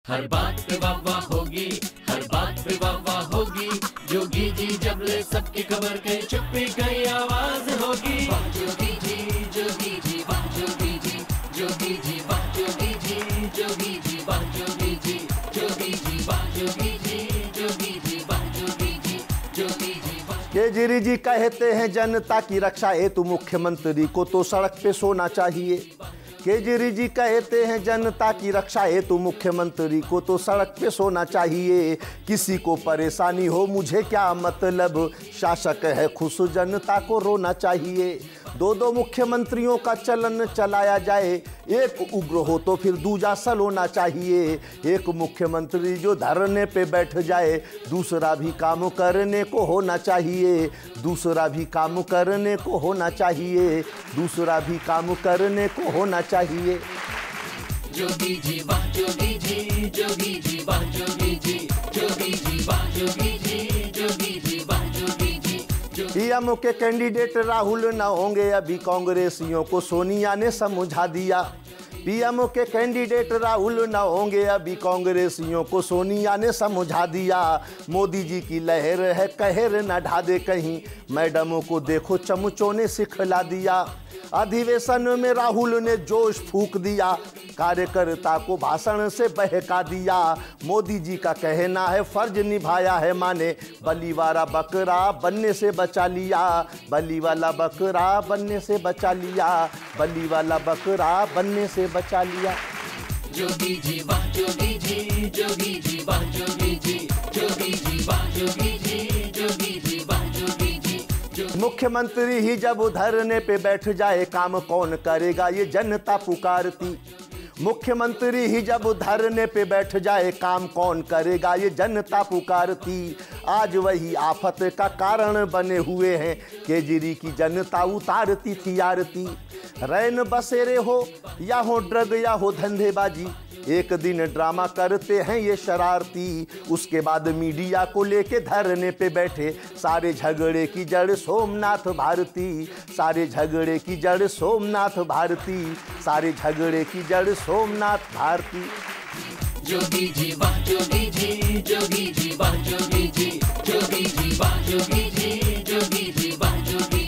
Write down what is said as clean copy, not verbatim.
हर बात पे वाह वाह होगी, हर बात पे वाह वाह होगी। जोगी जी जब ले सबकी खबर के चुप्पी गई आवाज होगी। वाह जोगी जी, जोगी जी, वाह जोगी जी, जोगी जी, वाह जोगी जी, जोगी जी, वाह जोगी जी, जोगी जी, वाह जोगी जी, जोगी जी, वाह जोगी जी, जोगी जी, वाह। केजरी जी कहते हैं जनता की रक्षा हेतु मुख्यमंत्री को तो सड़क पे सोना चाहिए। केजरी जी कहते हैं जनता की रक्षा हेतु मुख्यमंत्री को तो सड़क पे सोना चाहिए। किसी को परेशानी हो मुझे क्या मतलब, शासक है खुश जनता को रोना चाहिए। दो दो मुख्यमंत्रियों का चलन चलाया जाए, एक उग्र हो तो फिर दूजा सलोना चाहिए। एक मुख्यमंत्री जो धरने पे बैठ जाए, दूसरा भी काम करने को होना चाहिए। दूसरा भी काम करने को होना चाहिए। दूसरा भी काम करने को होना चाहिए। जोगी जी वाह जोगी जी, जोगी जी वाह जोगी जी, जोगी जी वाह जोगी जी, जोगी जी वाह जोगी जी। पीएम के कैंडिडेट राहुल न होंगे अभी कांग्रेसियों को सोनिया ने समझा दिया। पीएम के कैंडिडेट राहुल न होंगे अभी कांग्रेसियों को सोनिया ने समझा दिया। मोदी जी की लहर है कहर न ढा दे कहीं, मैडमों को देखो चमचों ने सिखला दिया। अधिवेशन में राहुल ने जोश फूंक दिया, कार्यकर्ता को भाषण से बहका दिया। मोदी जी का कहना है फर्ज निभाया है माने, बली वाला बकरा बनने से बचा लिया। बली वाला बकरा बनने से बचा लिया। बली वाला बकरा बनने से बचा लिया। जोगी जी वाह जोगी जी, जोगी जी वाह जोगी जी, जोगी जी वाह जोगी जी, जोगी जी वाह जोगी जी। मुख्यमंत्री ही जब धरने पे बैठ जाए काम कौन करेगा ये जनता पुकारती। मुख्यमंत्री ही जब धरने पे बैठ जाए काम कौन करेगा ये जनता पुकारती। आज वही आफत का कारण बने हुए हैं, केजरी की जनता उतारती थी आरती। रैन बसेरे हो या हो ड्रग या हो धंधेबाजी, एक दिन ड्रामा करते हैं ये शरारती। उसके बाद मीडिया को लेके धरने पे बैठे, सारे झगड़े की जड़ सोमनाथ भारती। सारे झगड़े की जड़ सोमनाथ भारती। सारे झगड़े की जड़ सोमनाथ भारती। जोगी जी वाह जोगी जी, जोगी जी वाह जोगी जी, जोगी जी वाह जोगी जी, जोगी जी वाह जोगी